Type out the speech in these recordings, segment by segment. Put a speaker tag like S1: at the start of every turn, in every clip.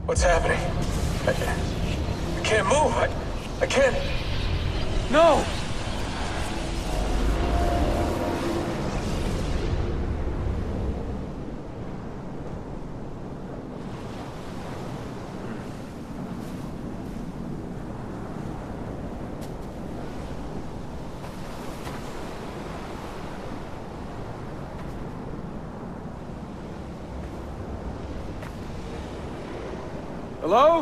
S1: What's happening? I can't move. I can't... No! Hello?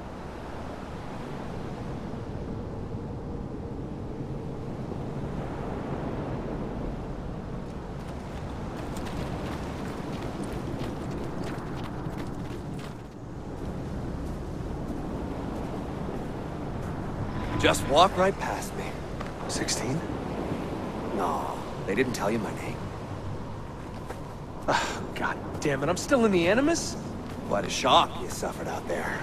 S2: Just walk right past me.
S1: 16?
S2: No, they didn't tell you my name.
S1: God damn it, I'm still in the Animus?
S2: What a shock you suffered out there.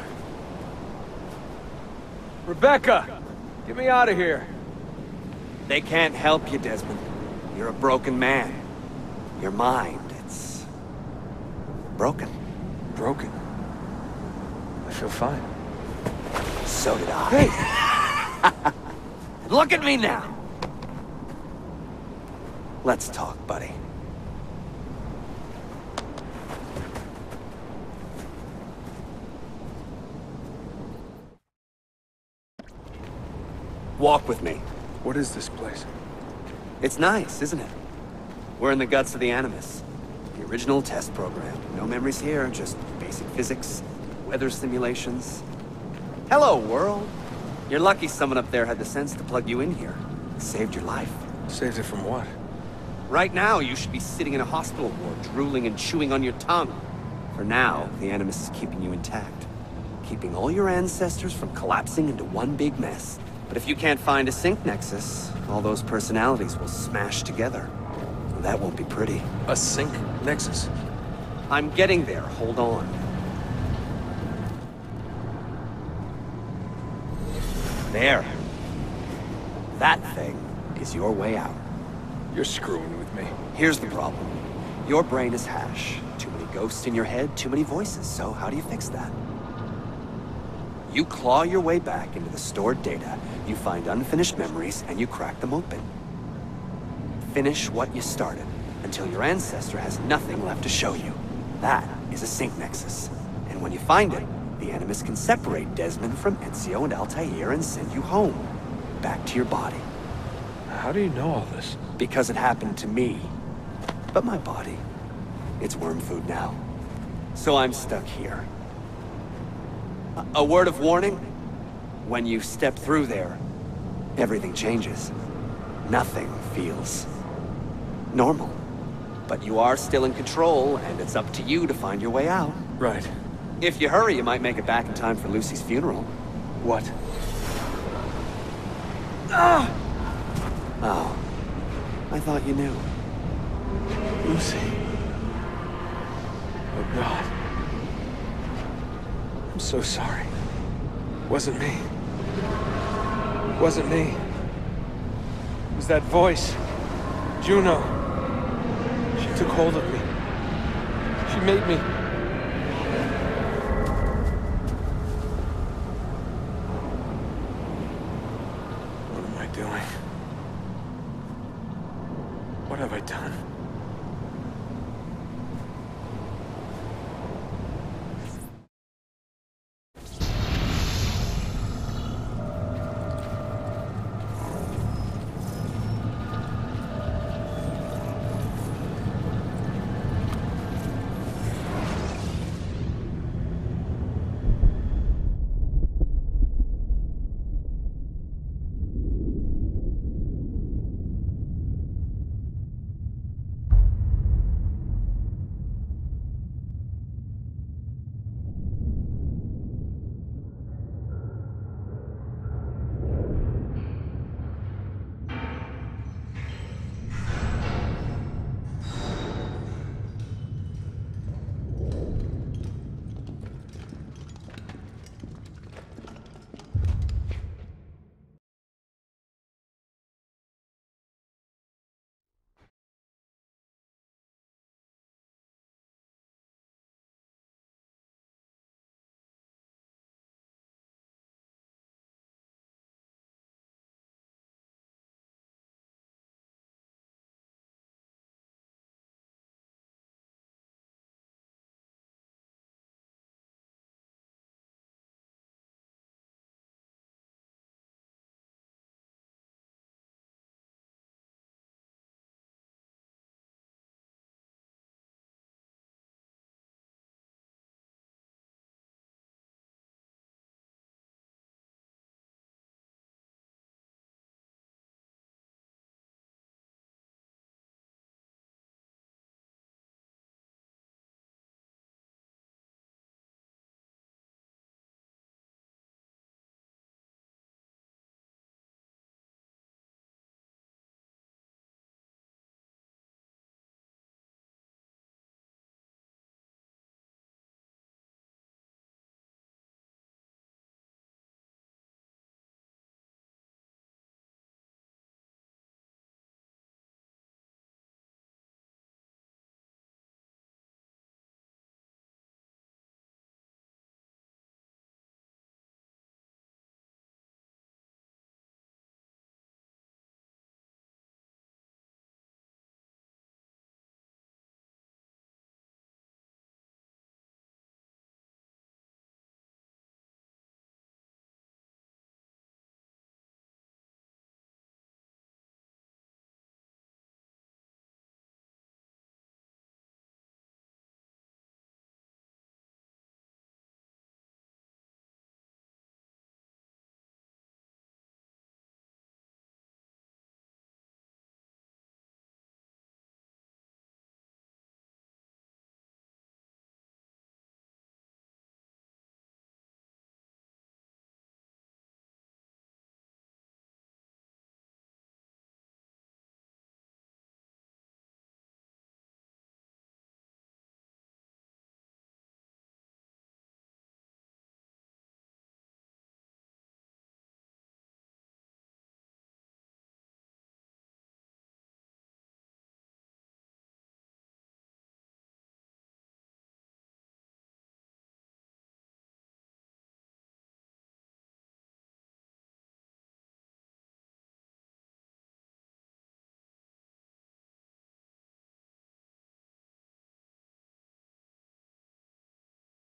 S1: Rebecca! Get me out of here.
S2: They can't help you, Desmond. You're a broken man. Your mind, it's... broken.
S1: Broken. I feel fine.
S2: So did I.
S1: Hey!
S2: Look at me now! Let's talk, buddy. Walk with me.
S1: What is this place?
S2: It's nice, isn't it? We're in the guts of the Animus. The original test program. No memories here, just basic physics, weather simulations. Hello, world. You're lucky someone up there had the sense to plug you in here. It saved your life.
S1: Saved it from what?
S2: Right now, you should be sitting in a hospital ward, drooling and chewing on your tongue. For now, the Animus is keeping you intact. Keeping all your ancestors from collapsing into one big mess. But if you can't find a sync nexus, all those personalities will smash together. That won't be pretty.
S1: A sync nexus?
S2: I'm getting there, hold on. There. That thing is your way out.
S1: You're screwing with me.
S2: Here's the problem. Your brain is hash. Too many ghosts in your head, too many voices. So how do you fix that? You claw your way back into the stored data, you find unfinished memories, and you crack them open. Finish what you started, until your ancestor has nothing left to show you. That is a sync nexus. And when you find it, the Animus can separate Desmond from Ezio and Altair and send you home. Back to your body.
S1: How do you know all this?
S2: Because it happened to me. But my body, it's worm food now. So I'm stuck here. A word of warning? When you step through there, everything changes. Nothing feels normal. But you are still in control, and it's up to you to find your way out.
S1: Right.
S2: If you hurry, you might make it back in time for Lucy's funeral.
S1: What?
S2: Ah! Oh. I thought you knew.
S1: Lucy. Oh, God. I'm so sorry. Wasn't me. Wasn't me. It was that voice. Juno. She took hold of me. She made me... What am I doing? What have I done?